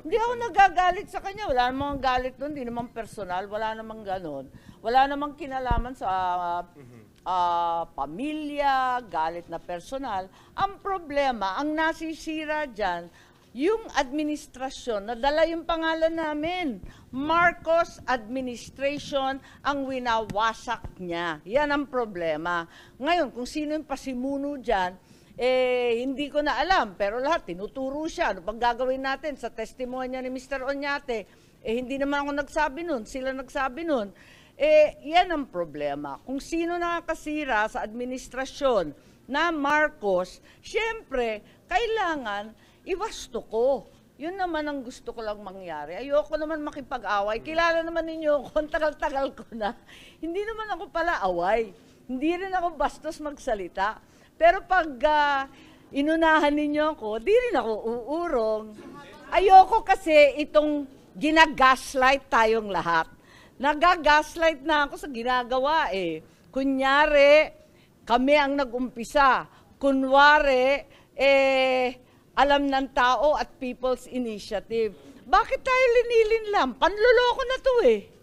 Hindi ako nagagalit sa kanya. Wala namang galit doon. Hindi naman personal. Wala namang ganon. Wala namang kinalaman sa pamilya, galit na personal. Ang problema, ang nasisira dyan, yung administrasyon, nadala yung pangalan namin. Marcos administration ang winawasak niya. Yan ang problema. Ngayon, kung sino yung pasimuno dyan, hindi ko na alam. Pero lahat, tinuturo siya. Ano pang gagawin natin sa testimonya ni Mr. Oñate? Hindi naman ako nagsabi nun. Sila nagsabi nun. Yan ang problema. Kung sino nakakasira sa administrasyon na Marcos, syempre, kailangan iwasto ko. Yun naman ang gusto ko lang mangyari. Ayoko naman makipag-away. Kilala naman ninyo ako, tagal-tagal ko na. Hindi naman ako pala away. Hindi rin ako bastos magsalita. Pero pag inunahan ninyo ako, di rin ako uurong. Ayoko kasi itong ginagaslight tayong lahat. Nagagaslight na ako sa ginagawa Kunyari, kami ang nag-umpisa. Kunwari, alam ng tao at People's Initiative. Bakit tayo linilin lang? Panluloko na to